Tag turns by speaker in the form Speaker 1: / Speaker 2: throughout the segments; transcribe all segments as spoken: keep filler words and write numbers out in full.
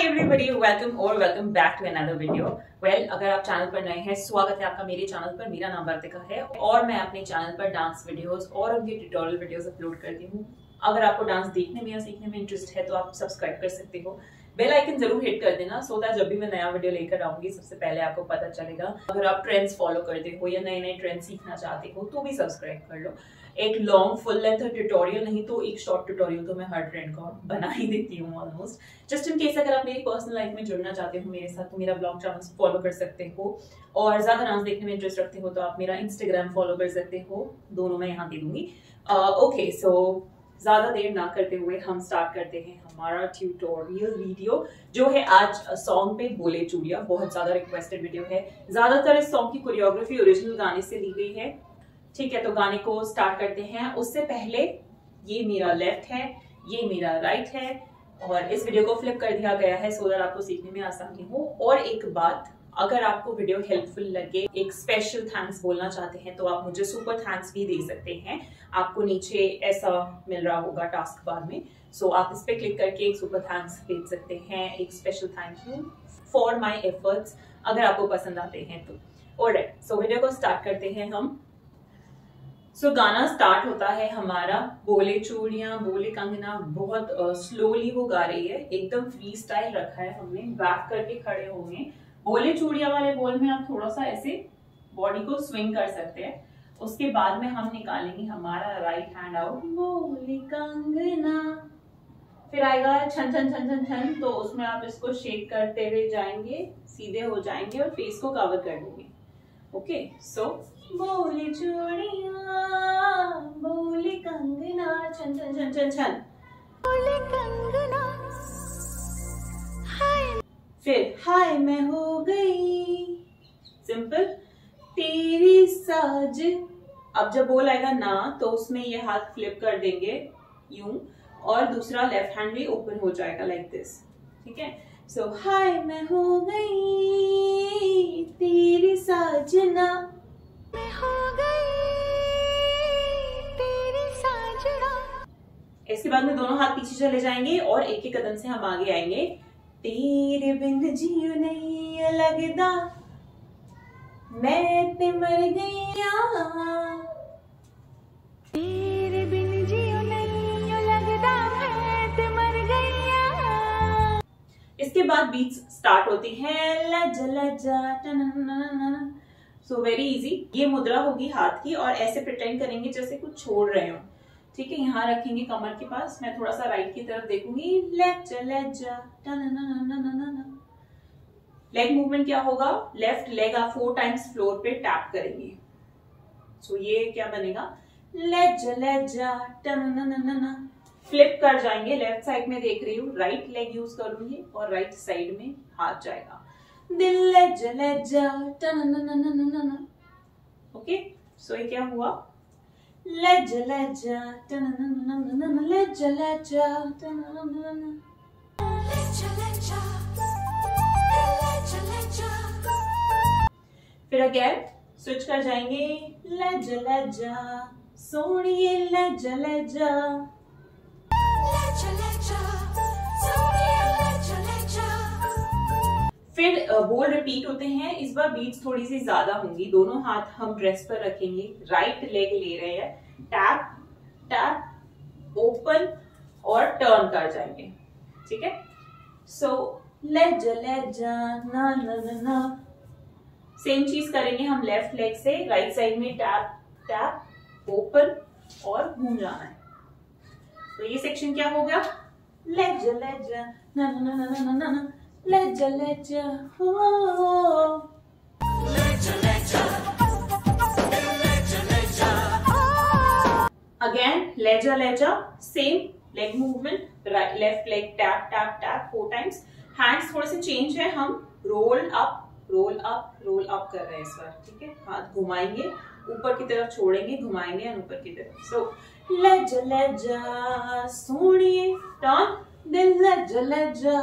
Speaker 1: Everybody, welcome और welcome back to another video. Well, अगर आप चैनल पर नए हैं, स्वागत है आपका मेरे चैनल पर। मेरा नाम वर्तिका है और मैं अपने चैनल पर डांस वीडियोस और उनके ट्यूटोरियल वीडियोस अपलोड करती हूँ। अगर आपको डांस देखने में या सीखने में इंटरेस्ट है तो आप सब्सक्राइब कर सकते हो। बेल आइकन जरूर हिट कर देना सो दैट जब भी मैं नया वीडियो लेकर आऊंगी सबसे पहले आपको पता चलेगा। अगर आप ट्रेंड्स फॉलो करते हो या नए नए ट्रेंड सीखना चाहते हो तो भी सब्सक्राइब कर लो। एक लॉन्ग फुल लेंथ ट्यूटोरियल नहीं तो एक शॉर्ट ट्यूटोरियल तो मैं हर ट्रेंड का बना ही देती हूँ ऑलमोस्ट। जस्ट इन केस अगर आप मेरी पर्सनल लाइफ में जुड़ना चाहते हो मेरे साथ तो मेरा ब्लॉग चैनल फॉलो कर सकते हो, और ज्यादा डांस देखने में इंटरेस्ट रखते हो तो आप मेरा इंस्टाग्राम फॉलो कर सकते हो। दोनों मैं यहाँ दे दूंगी। ओके, सो ज्यादा देर ना करते हुए हम स्टार्ट करते हैं हमारा ट्यूटोरियल वीडियो, जो है आज सॉन्ग पे बोले चूड़िया। बहुत ज्यादा रिक्वेस्टेड वीडियो है। ज्यादातर इस सॉन्ग की कोरियोग्राफी ओरिजिनल गाने से ली गई है। ठीक है, तो गाने को स्टार्ट करते हैं। उससे पहले ये मेरा लेफ्ट है, ये मेरा राइट है, और इस वीडियो को फ्लिप कर दिया गया है सो दैट आपको सीखने में आसानी हो। और एक बात, अगर आपको वीडियो हेल्पफुल लगे, एक स्पेशल थैंक्स बोलना चाहते हैं तो आप मुझे सुपर थैंक्स भी दे सकते हैं। आपको नीचे ऐसा मिल रहा होगा टास्क बार में, सो आप इस पे क्लिक करके एक सुपर थैंक्स भेज सकते हैं, एक special thank you for my efforts, अगर आपको पसंद आते हैं तो। ऑलराइट, सो वीडियो को स्टार्ट करते हैं हम। सो so, गाना स्टार्ट होता है हमारा बोले चूड़ियां बोले कंगना। बहुत स्लोली uh, वो गा रही है, एकदम फ्री स्टाइल रखा है हमने। बैक करके खड़े होंगे। बोले चूड़िया वाले बोल में आप थोड़ा सा ऐसे बॉडी को स्विंग कर सकते हैं। उसके बाद में हम निकालेंगे हमारा राइट हैंड आउट, बोले कंगना। फिर आएगा छन छन छन छन छन, तो उसमें आप इसको शेक करते हुए जाएंगे, सीधे हो जाएंगे और फेस को कवर कर देंगे। ओके, सो बोले चूड़िया बोले कंगना, छन छन छन छन छन, बोले कंगना। फिर हाय मैं हो गई, सिंपल। तेरी साज। अब जब बोल आएगा ना तो उसमें ये हाथ फ्लिप कर देंगे यूं, और दूसरा लेफ्ट हैंड भी ओपन हो जाएगा लाइक दिस। ठीक है, सो हाय मैं हो गई तेरी साजना, मैं हो गई तेरी साजना। इसके बाद में दोनों हाथ पीछे चले जाएंगे और एक एक कदम से हम आगे आएंगे। तेरे बिन जियो नहीं लगदा, मैं ते मर गईया, तेरे बिन जियो नहीं लगदा, मैं ते मर गईया। इसके बाद बीट्स स्टार्ट होती हैं, लजा लजा। So very easy. ये मुद्रा होगी हाथ की और ऐसे प्रिटेंड करेंगे जैसे कुछ छोड़ रहे हो। ठीक है, यहाँ रखेंगे कमर के पास। मैं थोड़ा सा राइट की तरफ देखूंगी, लेजा लेजा। लेग मूवमेंट क्या होगा, लेफ्ट लेग आप फोर टाइम्स फ्लोर पे टैप करेंगे। सो so, ये क्या बनेगा, लेजा लेजा। फ्लिप कर जाएंगे, लेफ्ट साइड में देख रही हूँ, राइट लेग यूज करूंगी और राइट साइड में हाथ जाएगा। दिल लेजा लेजा। ओके, सो ये क्या हुआ, लेजा लेजा लेजा लेजा। फिर अगेन स्विच कर जाएंगे, लेजा लेजा सोनिए लेजा लेजा। फिर बोल रिपीट होते हैं। इस बार बीट्स थोड़ी सी ज्यादा होंगी। दोनों हाथ हम ड्रेस पर रखेंगे, राइट लेग ले रहे हैं, टैप टैप ओपन और टर्न कर जाएंगे। ठीक है, सो लेजा लेजा ना ना ना ना। सेम चीज करेंगे हम लेफ्ट लेग से, राइट साइड में टैप टैप ओपन और घूम जाना है। तो ये सेक्शन क्या हो गया, लेजा लेजा ना ना ना ना ना ना, लेजा लेजा हो, लेजा लेजा लेजा लेजा। अगेन लेजा लेजा, same leg movement, left leg tap tap tap four times. Hands थोड़े से चेंज है, हम roll up roll up roll up कर रहे हैं इस बार। ठीक है, हाथ घुमाएंगे, ऊपर की तरफ छोड़ेंगे, घुमाएंगे और ऊपर की तरफ। सो लेजा लेजा सोनिए, टर्न, दिल लेजा लेजा।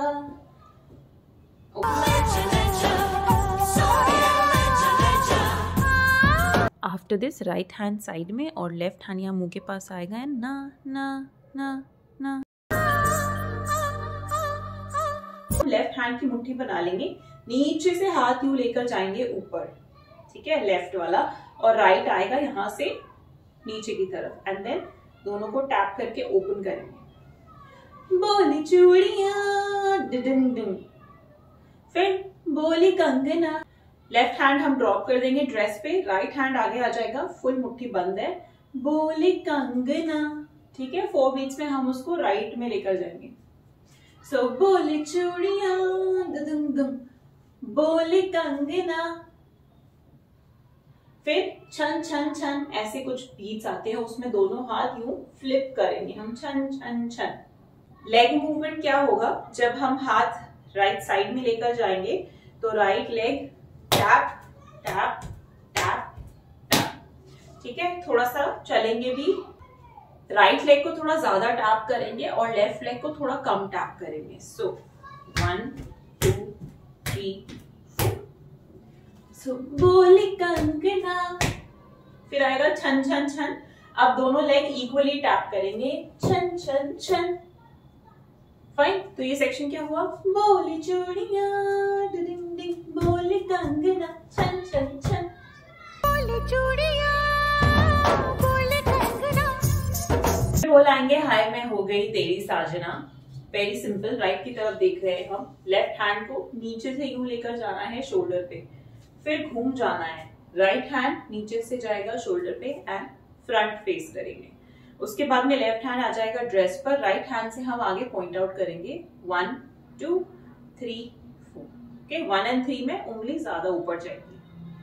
Speaker 1: After this right hand side में और लेफ्ट हैंड यहाँ मुंह के पास आएगा एंड ना ना ना ना। लेफ्ट हैंड की मुट्ठी बना लेंगे, नीचे से हाथ यूं लेकर जाएंगे ऊपर, ठीक है, लेफ्ट वाला, और राइट आएगा यहां से नीचे की तरफ, एंड देन दोनों को टैप करके ओपन करेंगे। बोली चूड़ियां डिडिम डिम, फिर बोली कंगना, लेफ्ट हैंड हम ड्रॉप कर देंगे ड्रेस पे, राइट हैंड आगे आ जाएगा, फुल मुट्ठी बंद है, बोली कंगना, ठीक है। फोर बीट्स में हम उसको राइट में लेकर जाएंगे। सो so, बोली चूड़ियां दुदुम दुम, बोली कंगना, फिर छन छन छन, ऐसे कुछ बीट्स आते हैं, उसमें दोनों हाथ यूं फ्लिप करेंगे हम, छन छन छन। लेग मूवमेंट क्या होगा, जब हम हाथ राइट साइड में लेकर जाएंगे तो right leg tap tap tap tap, ठीक है। थोड़ा सा चलेंगे भी, राइट लेग को थोड़ा ज्यादा टैप करेंगे और लेफ्ट लेग को थोड़ा कम टैप करेंगे। So one two three four, so बोली कंगना, फिर आएगा छन छन छन। अब दोनों लेग इक्वली टैप करेंगे, छन छन छन, फाइन। तो ये सेक्शन क्या हुआ, बोली चूड़ियां डिडिम डिम, बोली कंगना, छन छन छन, बोली चूड़ियां बोली कंगना। फिर बोलाएंगे हाय मैं हो गई तेरी साजना। वेरी सिंपल, राइट की तरफ देख रहे हैं हम, लेफ्ट हैंड को नीचे से यूं लेकर जाना है शोल्डर पे, फिर घूम जाना है, राइट हैंड नीचे से जाएगा शोल्डर पे एंड फ्रंट फेस करेंगे। उसके बाद में लेफ्ट हैंड आ जाएगा ड्रेस पर, राइट हैंड से हम आगे पॉइंट आउट करेंगे, one two three four, okay. One and three में उंगली ज्यादा ऊपर जाएगी।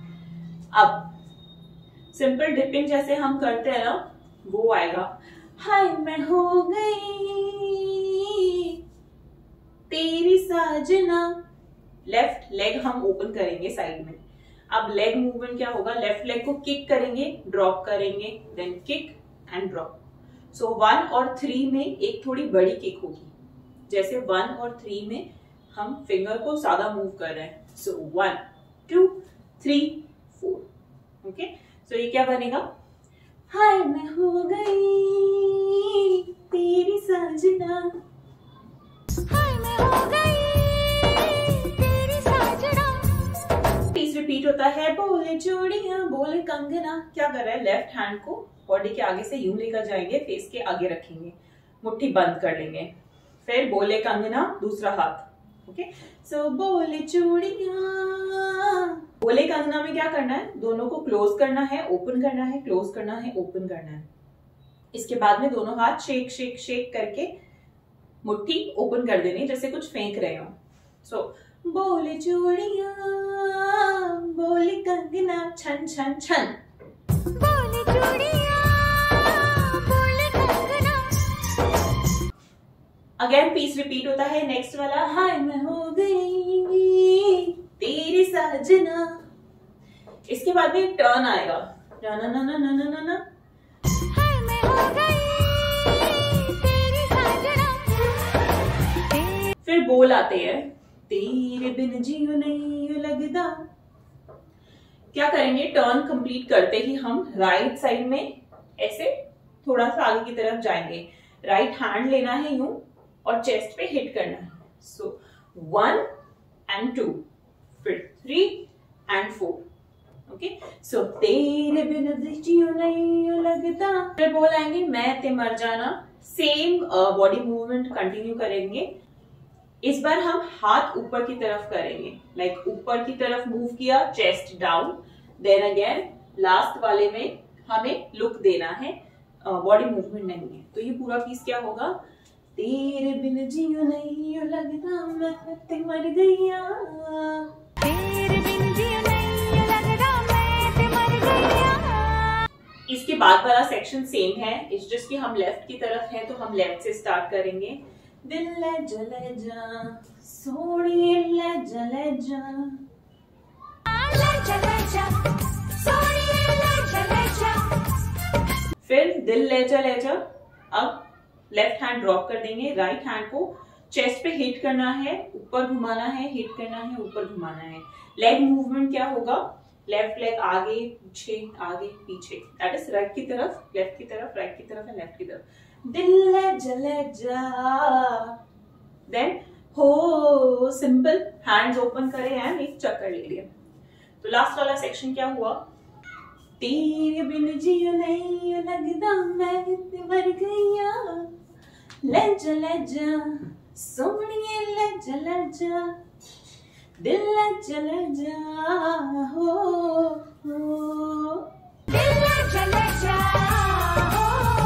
Speaker 1: अब सिंपल डिपिंग जैसे हम करते हैं ना, वो आएगा, हाय मैं हो गई तेरी साजना। लेफ्ट लेग हम ओपन करेंगे साइड में। अब लेग मूवमेंट क्या होगा, लेफ्ट लेग को किक करेंगे, ड्रॉप करेंगे, then kick and drop. So one और थ्री में एक थोड़ी बड़ी किक होगी, जैसे वन और थ्री में हम फिंगर को ज्यादा मूव कर रहे हैं। So one two three four, okay. So ये क्या बनेगा, हाय मैं हो गई तेरी साजना, हाय मैं हो गई तेरी साजना। पीस रिपीट होता है, बोले चूड़ियां बोले कंगना। क्या कर रहा है, लेफ्ट हैंड को बॉडी के आगे से यूं लेकर जाएंगे, फेस के आगे रखेंगे, मुट्ठी बंद कर लेंगे, फिर बोले कंगना दूसरा हाथ, ओके। सो बोले चूड़ियां, बोले कंगना में क्या करना है, दोनों को क्लोज करना है, ओपन करना है, क्लोज करना है, ओपन करना है। इसके बाद में दोनों हाथ शेक शेक शेक करके मुट्ठी ओपन कर देनी, जैसे कुछ फेंक रहे हो। सो so, बोले चूड़ियां बोले कंगना, छन छन छन, बोले चूड़ियां बोले कंगना। अगेन पीस रिपीट होता है, नेक्स्ट वाला, हाय मैं हो गई तेरी साजना। इसके बाद में टर्न आएगा, ना ना ना ना ना ना ना ना, हाय मैं हो गई तेरी साजना। फिर बोल आते हैं, तेरे बिन जियो नहीं लगदा। क्या करेंगे, टर्न कंप्लीट करते ही हम राइट साइड में ऐसे थोड़ा सा आगे की तरफ जाएंगे, राइट हैंड लेना है यूं और चेस्ट पे हिट करना है। सो वन एंड टू, फिर three and four, okay. So तेरे बिन जियो नहीं लगदा। फिर बोलाएंगे मैं ते मर जाना। सेम बॉडी मूवमेंट कंटिन्यू करेंगे। इस बार हम हाथ ऊपर की तरफ करेंगे, लाइक like ऊपर की तरफ मूव किया, chest down, then again last वाले में हमें लुक देना है, बॉडी uh, मूवमेंट नहीं है। तो ये पूरा पीस क्या होगा, तेरे बिन जियो नहीं लगदा मैं ते मर गईया, तेरे बिन जियो नहीं लगदा मैं ते मर गईया। इसके बाद वाला सेक्शन सेम है, इट्स जस्ट कि हम लेफ्ट की तरफ है तो हम लेफ्ट से स्टार्ट करेंगे। दिल ले जले जा सोड़ी ले जले जा, ले जले जा सोड़ी ले जले जा। फिर दिल ले जा ले जा। अब लेफ्ट हैंड ड्रॉप कर देंगे, राइट हैंड को चेस्ट पे हिट करना है, ऊपर घुमाना है, हिट करना है, ऊपर घुमाना है। लेग मूवमेंट क्या होगा, लेफ्ट लेग आगे पीछे आगे पीछे, दैट इज राइट की तरफ, लेफ्ट की तरफ, राइट की तरफ, लेफ्ट की तरफ। दिल ले जले जा, देन हो सो सिंपल, हैंड्स ओपन करे हैं, एक चक्कर ले लिया। तो लास्ट वाला सेक्शन क्या हुआ, तेरे बिन जियो नहीं लगदा मैं मर गईया, लज्जा लज्जा सोहणिए लज्जा लज्जा, दिल लज्जा लज्जा हो हो, दिल लज्जा लज्जा हो।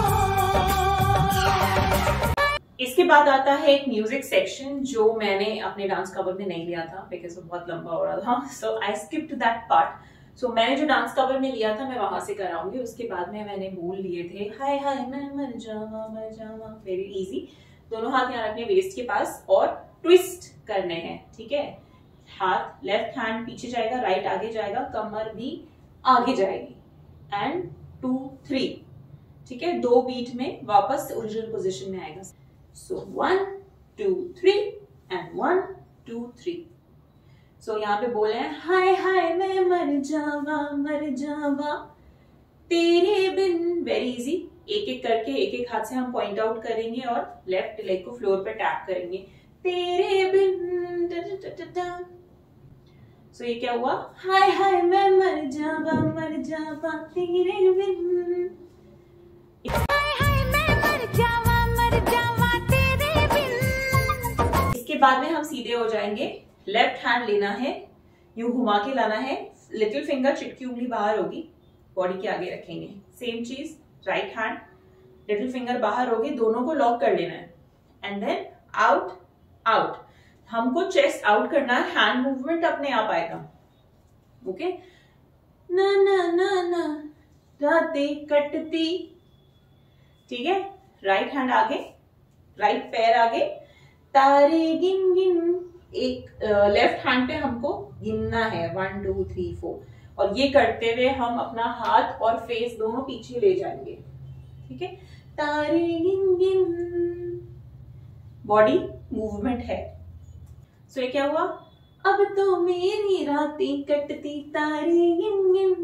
Speaker 1: इसके बाद आता है एक म्यूजिक सेक्शन जो मैंने अपने डांस कवर में नहीं लिया था बिकॉज वो बहुत लंबा हो रहा था, so I skipped that part. So मैंने जो डांस कवर में लिया था मैं वहां से कराऊंगी। उसके बाद में मैंने बोल लिए थे हाय हाय मैं मर जावा मर जावा, वेरी इजी। दोनों हाथ यहाँ रखने वेस्ट के पास और ट्विस्ट करने हैं, ठीक है। हाथ लेफ्ट हैंड पीछे जाएगा, राइट आगे जाएगा, कमर भी आगे जाएगी, एंड टू थ्री, ठीक है। दो बीट में वापस ओरिजिनल पोजीशन में आएगा। So one two three and one two three. So so, यहाँ पे बोले हैं हाय हाय मैं मर जावा मर जावा तेरे बिन, वेरी इजी। एक एक करके एक एक हाथ से हम पॉइंट आउट करेंगे और लेफ्ट लेग को फ्लोर पे टैप करेंगे, तेरे बिन दा, दा, दा, दा, दा। सो so, ये क्या हुआ, हाय हाय मैं मर जावा मर जावा तेरे बिन, हाय हाय मैं मर जावा मर जावा तेरे बिन। इसके बाद में हम सीधे हो जाएंगे। लेफ्ट हैंड लेना है, यूं घुमा के लाना है, लिटिल फिंगर चिटकी उंगली बाहर होगी, बॉडी के आगे रखेंगे। सेम चीज राइट हैंड, लिटिल फिंगर बाहर होगी, दोनों को लॉक कर लेना है, एंड देन आउट आउट। हमको चेस्ट आउट करना है, हैंड मूवमेंट अपने आप आएगा, ओके। ना ना ना ना रातें कटती, ठीक है। राइट हैंड आगे, राइट पैर आगे, तारे गिन गिन। एक लेफ्ट हैंड पे हमको गिनना है वन टू थ्री फोर, और ये करते हुए हम अपना हाथ और फेस दोनों पीछे ले जाएंगे, ठीक है। तारे गिन गिन, बॉडी मूवमेंट है। सो so, ये क्या हुआ, अब तो मेरी रातें कटती तारे गिन गिन,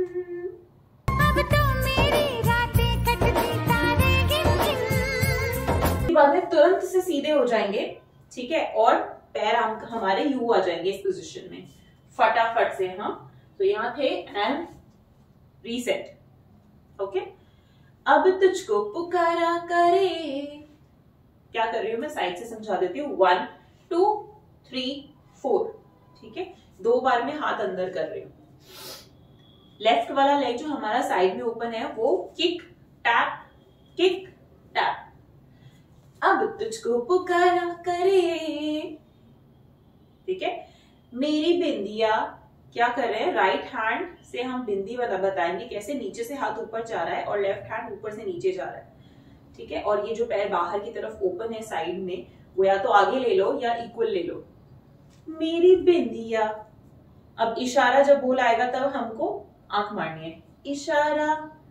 Speaker 1: अब तो मेरी रातें कटती तारे गिन गिन। बाद में तुरंत से सीधे हो जाएंगे, ठीक है, और पैर हम हमारे यू आ जाएंगे इस पोजीशन में फटाफट से हम। तो यहाँ थे एंड रीसेट, ओके। अब तुझको पुकारा करे, क्या कर रही हूं मैं, साइड से समझा देती हूँ। वन टू थ्री फोर, ठीक है। दो बार में हाथ अंदर कर रही हूँ। लेफ्ट वाला लेग जो हमारा साइड में ओपन है वो किक टैप किक टैप। अब तुझको पुकारा करे, ठीक है। मेरी बिंदिया, क्या कर रहे हैं, राइट हैंड से हम बिंदी बताएंगे कैसे, नीचे से हाथ ऊपर जा रहा है और लेफ्ट हैंड ऊपर से नीचे जा रहा है, ठीक है। और ये जो पैर बाहर की तरफ ओपन है साइड में, वो या तो आगे ले लो या इक्वल ले लो। मेरी बिंदिया, अब इशारा जब बोल आएगा तब हमको आंख मारनी है, इशारा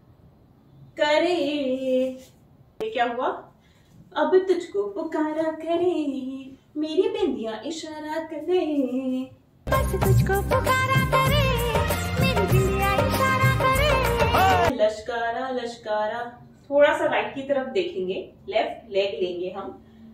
Speaker 1: करे। ये क्या हुआ, अब तुझको पुकारा करे मेरी बिंदिया इशारा करे, बस तुझको पुकारा करे मेरी बिंदिया इशारा करे। लश्कारा लश्कारा, थोड़ा सा राइट की तरफ देखेंगे, लेफ्ट लेग लेंगे हम,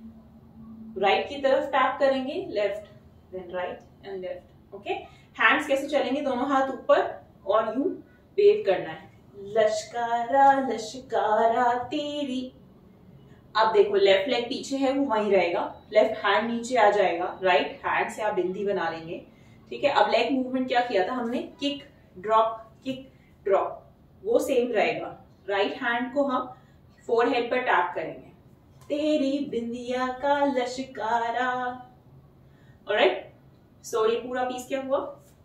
Speaker 1: राइट की तरफ टैप करेंगे, left then right and left, okay. Hands कैसे चलेंगे, दोनों हाथ ऊपर और यूं वेव करना है, लश्कारा लश्कारा तेरी। अब देखो लेफ्ट लेग पीछे है वो वहीं रहेगा, लेफ्ट हैंड नीचे आ जाएगा, राइट हैंड से आप बिंदी बना लेंगे, ठीक है। अब लेग मूवमेंट क्या किया था हमने, किक ड्रॉप किक ड्रॉप, वो सेम रहेगा। राइट हैंड को हम फोरहेड पर टैप करेंगे, तेरी बिंदिया का लश्कारा, ऑलराइट। सो ये पूरा पीस क्या हुआ,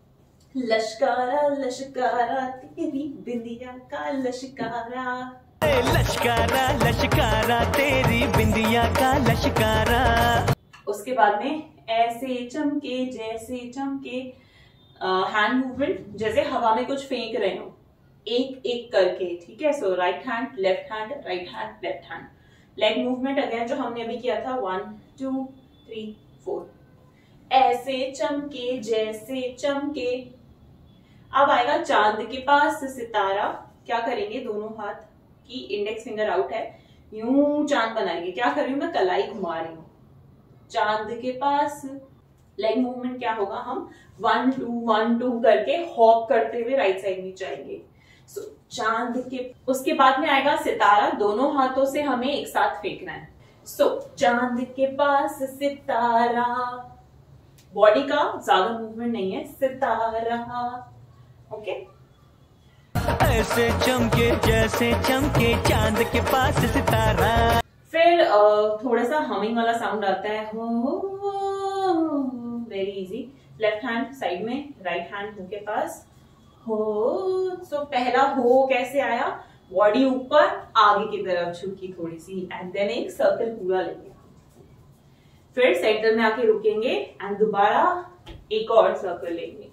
Speaker 1: लश्कारा लश्कारा तेरी बिंदिया का लश्कारा, लश्कारा लश्कारा तेरी बिंदिया का लश्कारा। उसके बाद में ऐसे चमके जैसे चमके, हैंड मूवमेंट जैसे हवा में कुछ फेंक रहे हो, एक एक करके, ठीक है। So right hand left hand right hand left hand. Leg movement again जो हमने अभी किया था, वन टू थ्री फोर, ऐसे चमके जैसे चमके। अब आएगा चांद के पास सितारा, क्या करेंगे, दोनों हाथ की इंडेक्स फिंगर आउट है, यूं चांद बनाएंगे। क्या कर रही हूं मैं, कलाई घुमा रही हूं, चांद के पास लेग मूवमेंट क्या होगा, हम वन टू वन टू करके हॉप करते हुए राइट साइड में जाएंगे। सो so, चांद के, उसके बाद में आएगा सितारा, दोनों हाथों से हमें एक साथ फेंकना है। सो so, चांद के पास सितारा, बॉडी का ज्यादा मूवमेंट नहीं है, सितारा। Okay okay?
Speaker 2: ऐसे चमके जैसे चमके चांद के पास सितारा।
Speaker 1: फिर थोड़ा सा हमिंग वाला साउंड आता है, हो, very easy. Left hand side में, राइट हैंड मुंह के पास, हो। सो so, पहला हो कैसे आया, बॉडी ऊपर आगे की तरफ झुकी थोड़ी सी, एंड देन एक सर्कल पूरा लेंगे। फिर सेंटर में आके रुकेंगे एंड दोबारा एक और सर्कल लेंगे।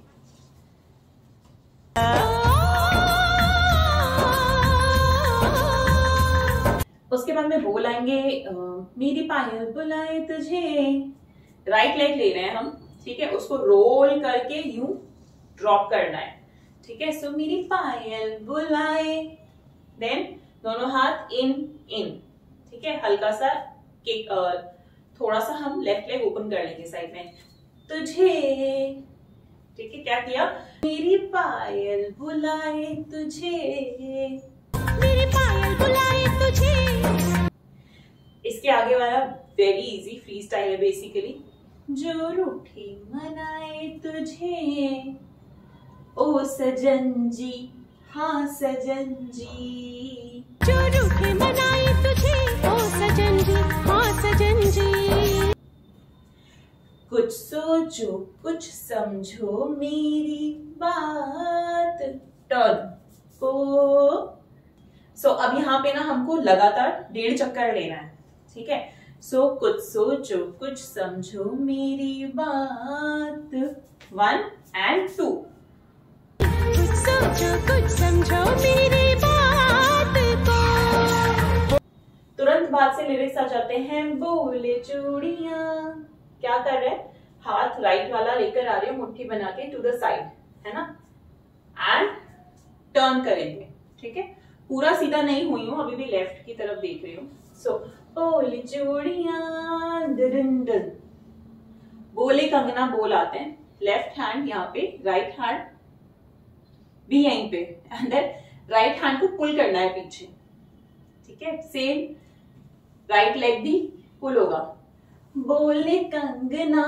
Speaker 1: उसके बाद में बोल आएंगे, मेरी पायल बुलाए तुझे। राइट लेग ले रहे हैं हम, ठीक है, उसको रोल करके यूं ड्रॉप करना है, ठीक है। सो मेरी पायल बुलाए, देन दोनों हाथ इन इन, ठीक है, हल्का सा किक, थोड़ा सा हम लेफ्ट लेग ओपन कर लेंगे साइड में, तुझे, ठीक है। क्या किया, मेरी पायल बुलाए तुझे,
Speaker 3: मेरी पायल बुलाए तुझे।
Speaker 1: इसके आगे वाला वेरी इजी फ्री स्टाइल है बेसिकली, जो रूठी मनाए तुझे, ओ सजन जी, हाँ सजन जी,
Speaker 3: जो रूठी मनाए तुझे, ओ सजन जी, हाँ सजन जी।
Speaker 1: कुछ सोचो कुछ समझो मेरी बात, टर्न को। सो so, अब यहाँ पे ना हमको लगातार डेढ़ चक्कर लेना है, ठीक है। सो so, कुछ सोचो कुछ समझो मेरी बात, वन एंड टू।
Speaker 3: कुछ सोचो कुछ समझो मेरी बात को।
Speaker 1: तुरंत बाद से लिरिक्स आ जाते हैं, बोले चूड़ियां। क्या कर रहे हैं, हाथ राइट वाला लेकर आ रहे हो मुट्ठी बना के टू द साइड, है ना, एंड टर्न करेंगे, ठीक है। पूरा सीधा नहीं हुई हूं, अभी भी लेफ्ट की तरफ देख रही हूँ। सो बोले चूड़ियां, डन डन, बोले कंगना बोल आते हैं, लेफ्ट हैंड यहाँ पे, राइट हैंड भी यहीं पे, एंड देन राइट हैंड को पुल करना है पीछे, ठीक है। सेम राइट लेग भी पुल होगा, बोले कंगना।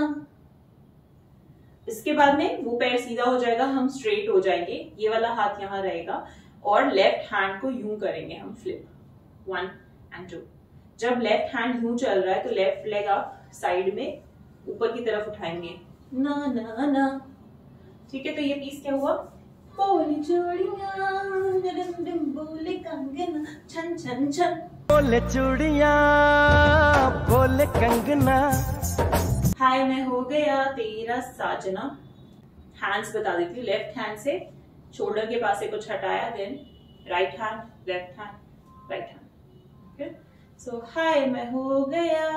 Speaker 1: इसके बाद में वो पैर सीधा हो जाएगा, हम स्ट्रेट हो जाएंगे, ये वाला हाथ यहाँ रहेगा और लेफ्ट हैंड को यूं करेंगे हम फ्लिप, वन एंड टू। जब लेफ्ट हैंड यूं चल रहा है तो लेफ्ट लेग आप साइड में ऊपर की तरफ उठाएंगे, ना ना ना, ठीक है। तो ये पीस क्या हुआ, बोले चूड़ियां, बोले कंगना, छन छन छन,
Speaker 2: बोले चूड़ियां बोले कंगना,
Speaker 1: हाय मैं हो गया तेरा साजना। हैंड्स बता देती हूँ, लेफ्ट हैंड से शोल्डर के पास से कुछ हटाया, then right hand, left hand, right hand. So हाय मैं हो गया।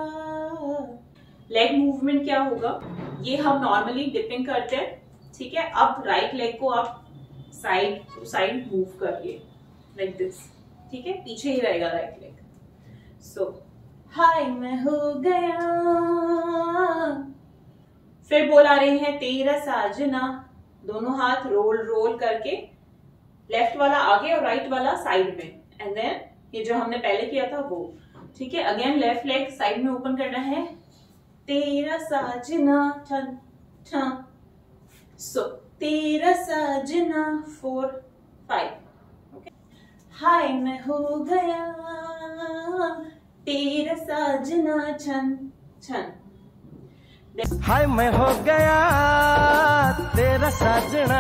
Speaker 1: लेग मूवमेंट क्या होगा, ये हम नॉर्मली डिपिंग करते हैं, ठीक है। अब राइट लेग को आप साइड टू साइड मूव करिए लाइक दिस, ठीक है, पीछे ही रहेगा राइट लेग। सो हाय मैं हो गया। फिर बोल आ रहे हैं, तेरा साजना, दोनों हाथ रोल रोल करके, लेफ्ट वाला आगे और राइट वाला साइड में, एंड देन ये जो हमने पहले किया था वो, ठीक है। अगेन लेफ्ट लेग साइड में ओपन करना है, तेरा साजना, ठन ठन। सो तेरा साजना, फोर फाइव, ओके। हाय मैं हो गया तेरा साजना, छन छन।
Speaker 2: हाय मैं हो गया तेरा साजना,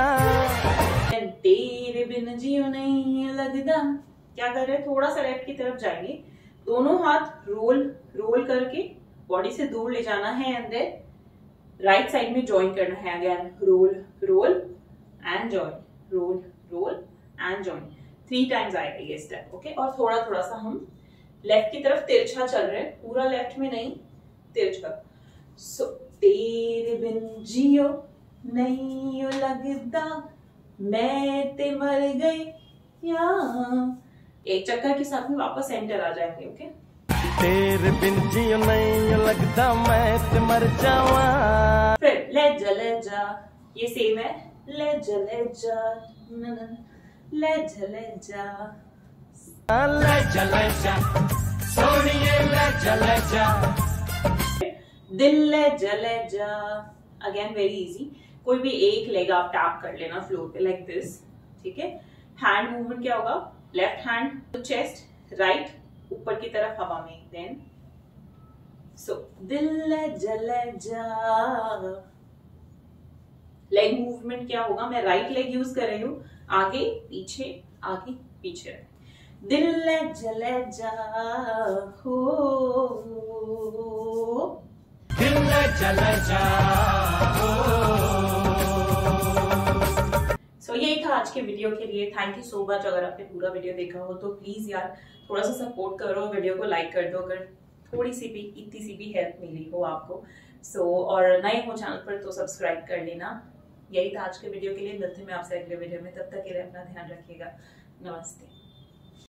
Speaker 1: तेरे बिन जियो नहीं लगता। क्या कर रहे हैं, थोड़ा सा लेफ्ट की तरफ जाएंगे, दोनों हाथ रोल रोल करके बॉडी से दूर ले जाना है, एंड देन राइट साइड में ज्वाइन करना है। Again roll roll and join, roll roll and join, three times आएगा ये स्टेप, ओके। और थोड़ा थोड़ा सा हम लेफ्ट की तरफ तिरछा चल रहे हैं, पूरा लेफ्ट में नहीं, तिरछा। सो तेरे बिन जियो नहीं लगता, मैं ते मर गई या। एक चक्कर के साथ में वापस सेंटर आ जाएंगे, ओके।
Speaker 2: तेरे बिन जियो नहीं लगता, मैं ते मर जावा।
Speaker 1: फिर ले जा ले जा, ये सेम है, ले जा ले जा, ले जा ले जा,
Speaker 2: ले जा ले जा, सोनिए ले जा ले जा,
Speaker 1: दिल ले जा ले जा। अगेन वेरी इजी, कोई भी एक लेग आप टैप कर लेना फ्लोर पे लाइक दिस, ठीक है। हैंड मूवमेंट क्या होगा, left hand to chest, right ऊपर की तरफ हवा में, देन सो दिल ले जा ले जा। लेग मूवमेंट क्या होगा, मैं राइट लेग यूज कर रही हूँ, आगे पीछे आगे पीछे, दिल ले जा ले जा हो,
Speaker 2: दिल ले जा ले जा हो।
Speaker 1: सो so, ये था आज के वीडियो के लिए। Thank you so much. अगर आपने पूरा वीडियो देखा हो तो प्लीज यार थोड़ा सा सपोर्ट करो, वीडियो को लाइक कर दो अगर थोड़ी सी भी इतनी सी भी हेल्प मिली हो आपको। सो so, और नए हो चैनल पर तो सब्सक्राइब कर लेना। यही था आज के वीडियो के लिए। मिलते हैं मैं आपसे अगले वीडियो में, तब तक के लिए अपना ध्यान रखिएगा। नमस्ते।